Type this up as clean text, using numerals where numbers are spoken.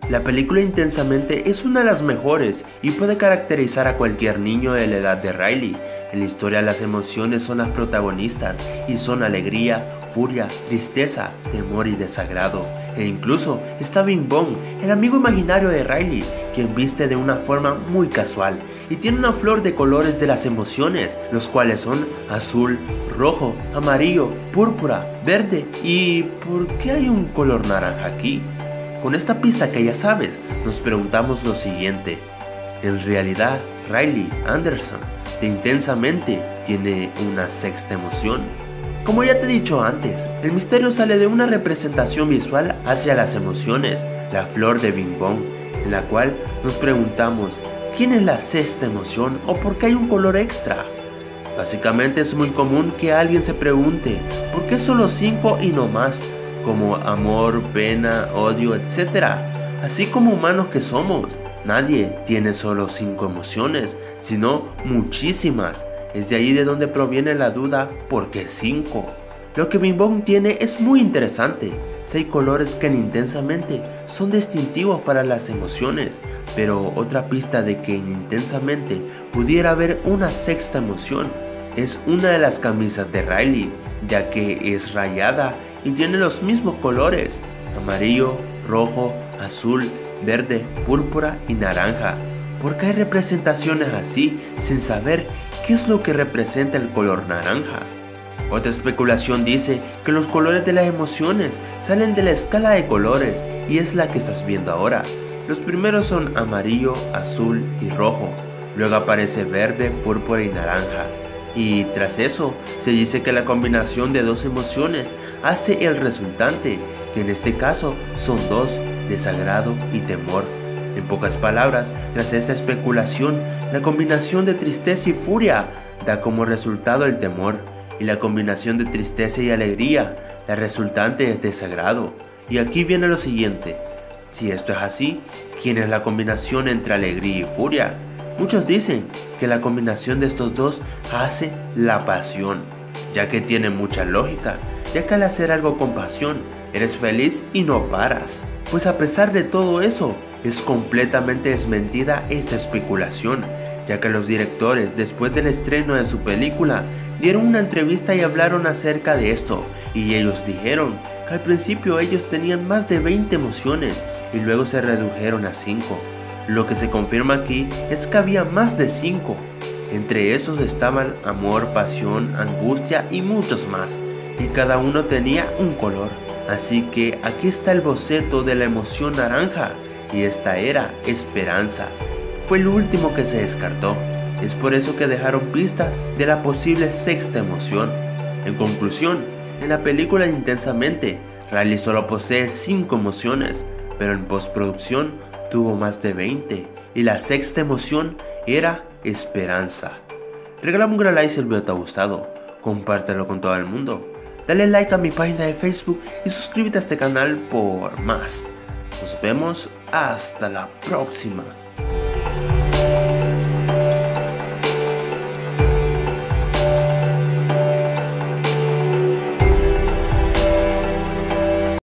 La película Intensamente es una de las mejores y puede caracterizar a cualquier niño de la edad de Riley. En la historia las emociones son las protagonistas y son alegría, furia, tristeza, temor y desagrado. E incluso está Bing Bong, el amigo imaginario de Riley, quien viste de una forma muy casual y tiene una flor de colores de las emociones, los cuales son azul, rojo, amarillo, púrpura, verde y ¿por qué hay un color naranja aquí? Con esta pista que ya sabes, nos preguntamos lo siguiente: ¿en realidad Riley Anderson de Intensamente tiene una sexta emoción? Como ya te he dicho antes, el misterio sale de una representación visual hacia las emociones, la flor de Bing Bong, en la cual nos preguntamos ¿quién es la sexta emoción o por qué hay un color extra? Básicamente es muy común que alguien se pregunte ¿por qué solo 5 y no más? Como amor, pena, odio, etc. Así como humanos que somos, nadie tiene solo 5 emociones, sino muchísimas. Es de ahí de donde proviene la duda ¿por qué 5? Lo que Bing Bong tiene es muy interesante. 6 colores que en Intensamente son distintivos para las emociones, pero otra pista de que en Intensamente pudiera haber una sexta emoción es una de las camisas de Riley, ya que es rayada y tiene los mismos colores: amarillo, rojo, azul, verde, púrpura y naranja. ¿Por qué hay representaciones así sin saber qué es lo que representa el color naranja? Otra especulación dice que los colores de las emociones salen de la escala de colores y es la que estás viendo ahora. Los primeros son amarillo, azul y rojo, luego aparece verde, púrpura y naranja. Y tras eso, se dice que la combinación de dos emociones hace el resultante, que en este caso son 2, desagrado y temor. En pocas palabras, tras esta especulación, la combinación de tristeza y furia da como resultado el temor, y la combinación de tristeza y alegría, la resultante es desagrado. Y aquí viene lo siguiente: si esto es así, ¿quién es la combinación entre alegría y furia? Muchos dicen que la combinación de estos dos hace la pasión, ya que tiene mucha lógica, ya que al hacer algo con pasión, eres feliz y no paras. Pues a pesar de todo eso, es completamente desmentida esta especulación, ya que los directores, después del estreno de su película, dieron una entrevista y hablaron acerca de esto, y ellos dijeron que al principio ellos tenían más de 20 emociones y luego se redujeron a 5. Lo que se confirma aquí es que había más de 5. Entre esos estaban amor, pasión, angustia y muchos más, y cada uno tenía un color. Así que aquí está el boceto de la emoción naranja, y esta era esperanza. Fue el último que se descartó. Es por eso que dejaron pistas de la posible sexta emoción. En conclusión, en la película Intensamente, Riley solo posee 5 emociones, pero en postproducción tuvo más de 20, y la sexta emoción era esperanza. Regálame un gran like si el video te ha gustado, compártelo con todo el mundo, dale like a mi página de Facebook y suscríbete a este canal por más. Nos vemos hasta la próxima.